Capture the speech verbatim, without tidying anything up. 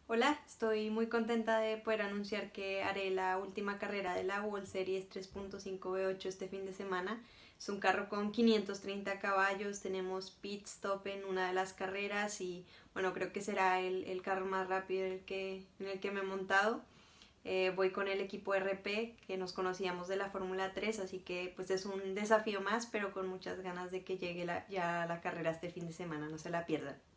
Hola, estoy muy contenta de poder anunciar que haré la última carrera de la World Series tres punto cinco V ocho este fin de semana. Es un carro con quinientos treinta caballos, tenemos pit stop en una de las carreras y bueno, creo que será el, el carro más rápido en el que, en el que me he montado. Eh, voy con el equipo R P que nos conocíamos de la Fórmula tres, así que pues es un desafío más, pero con muchas ganas de que llegue la, ya la carrera este fin de semana, no se la pierdan.